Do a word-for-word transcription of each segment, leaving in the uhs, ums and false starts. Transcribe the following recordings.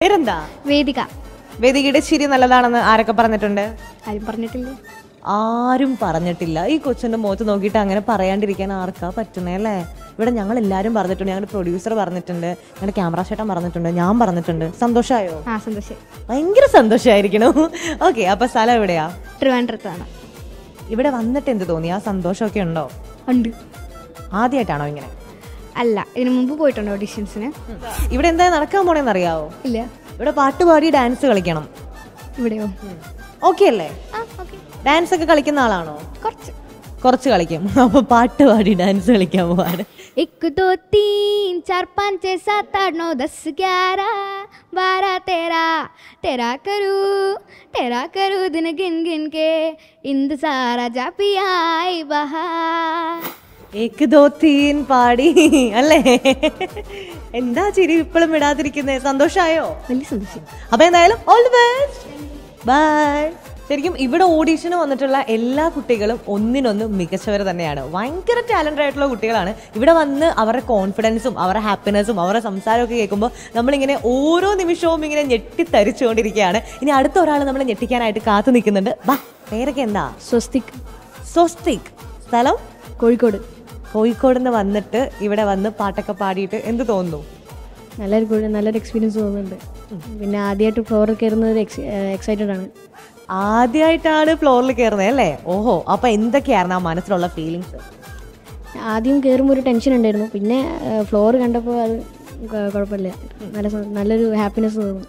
പേരെന്താ? വേദിക. വേദികയുടെ ചിരി നല്ലതാണെന്ന് ആരൊക്കെ പറഞ്ഞിട്ടുണ്ട്? ആരും പറഞ്ഞിട്ടില്ല. ആരും പറഞ്ഞിട്ടില്ല. ഈ കൊച്ചിന്റെ മുഖത്ത് നോക്കിയിട്ട് അങ്ങനെ പറയാണ്ടിരിക്കാൻ ആർക്കാ പറ്റുന്നേ അല്ലേ? ഇവിടെ ഞങ്ങൾ എല്ലാവരും പറഞ്ഞിട്ടുണ്ട്. ഞങ്ങളുടെ പ്രൊഡ്യൂസർ പറഞ്ഞിട്ടുണ്ട്, ഞങ്ങളുടെ ക്യാമറ ചേട്ടൻ പറഞ്ഞിട്ടുണ്ട്, ഞാൻ പറഞ്ഞിട്ടുണ്ട്. സന്തോഷമായോ? ആ സന്തോഷം, ഭയങ്കര സന്തോഷമായിരിക്കണു. ഓക്കെ, അപ്പൊ സ്ഥലം എവിടെയാ? ട്രിവാൻഡ്രത്താണ്. ഇവിടെ വന്നിട്ട് എന്ത് തോന്നി? ആ സന്തോഷമൊക്കെ ഉണ്ടോ? ഉണ്ട്. ആദ്യമായിട്ടാണോ ഇങ്ങനെ? അല്ല, ഇതിനു മുമ്പ് പോയിട്ടുണ്ട് ഓഡീഷൻസിന്. ഇവിടെ എന്താ നടക്കാൻ പോണേന്ന് അറിയാവോ? ഇല്ല. ഇവിടെ പാട്ടുപാടി ഡാൻസ് കളിക്കണം. ഇവിടെയോ? ഓക്കെ അല്ലേ? ഡാൻസ് ഒക്കെ കളിക്കുന്ന ആളാണോ? കുറച്ച് കുറച്ച് കളിക്കും. അപ്പൊ പാട്ട് പാടി ഡാൻസ് കളിക്കാൻ പോവാണ്. एक दो तीन चार पाँच छः सात आठ नौ दस ग्यारह बारह तेरह तेरह करूँ तेरह करूँ दिन गिन गिन के इंद सारा जा पियाई बहार. ഏക് ദോ തീൻ പാടി അല്ലേ? എന്താ ചിരി ഇപ്പോഴും വിടാതിരിക്കുന്നേ? സന്തോഷായോ? വലിയ സന്തോഷം. അപ്പൊ എന്തായാലും ഓൾ ദി ബെസ്റ്റ്. ബൈ. ശരിക്കും ഇവിടെ ഓഡീഷന് വന്നിട്ടുള്ള എല്ലാ കുട്ടികളും ഒന്നിനൊന്ന് മികച്ചവർ തന്നെയാണ്. ഭയങ്കര ടാലന്റഡ് ആയിട്ടുള്ള കുട്ടികളാണ്. ഇവിടെ വന്ന് അവരുടെ കോൺഫിഡൻസും അവരുടെ ഹാപ്പിനെസ്സും അവരുടെ സംസാരമൊക്കെ കേൾക്കുമ്പോൾ നമ്മളിങ്ങനെ ഓരോ നിമിഷവും ഇങ്ങനെ ഞെട്ടിത്തരിച്ചുകൊണ്ടിരിക്കുകയാണ്. ഇനി അടുത്ത ഒരാൾ നമ്മൾ ഞെട്ടിക്കാനായിട്ട് കാത്തു നിൽക്കുന്നുണ്ട്. വാ, പേരൊക്കെ എന്താ? സ്വസ്തിക്. സ്വസ്തിക്. സ്ഥലം? കോഴിക്കോട്. കോഴിക്കോട് നിന്ന് വന്നിട്ട് ഇവിടെ വന്ന് പാട്ടൊക്കെ പാടിയിട്ട് എന്ത് തോന്നുന്നു? നല്ലൊരു നല്ലൊരു എക്സ്പീരിയൻസ് തോന്നുന്നുണ്ട്. പിന്നെ ആദ്യമായിട്ട് ഫ്ലോറിൽ കയറുന്നത് എക്സൈറ്റഡ് ആണ്. ആദ്യമായിട്ടാണ് ഫ്ലോറിൽ കയറുന്നത് അല്ലേ? ഓഹോ, അപ്പൊ എന്തൊക്കെയായിരുന്നു ആ മനസ്സിലുള്ള ഫീലിങ്സ്? ആദ്യം കയറുമ്പോൾ ഒരു ടെൻഷൻ ഉണ്ടായിരുന്നു. പിന്നെ ഫ്ലോർ കണ്ടപ്പോൾ അത് കുഴപ്പമില്ല, നല്ല നല്ലൊരു ഹാപ്പിനെസ് തോന്നും.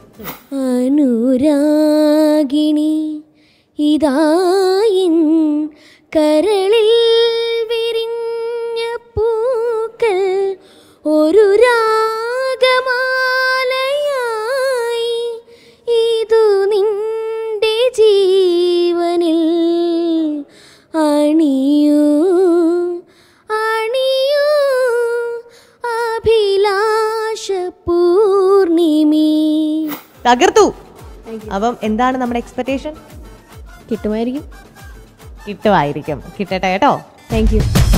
അനുരാഗിണി ഇതായിൻ കരളിൽ വിരിഞ്ഞ പൂക്കൾ ഒരു രാഗമാലയായി ഇതു നിന്റെ ജീവനിൽ അണിയൂ അണിയൂ അഭിലാഷ പൂർണിമി. തകർത്തു. അപ്പം എന്താണ് നമ്മുടെ എക്സ്പെക്ടേഷൻ? കിട്ടുമായിരിക്കും. കിട്ടുമായിരിക്കും. കിട്ടട്ടെ കേട്ടോ. Thank U.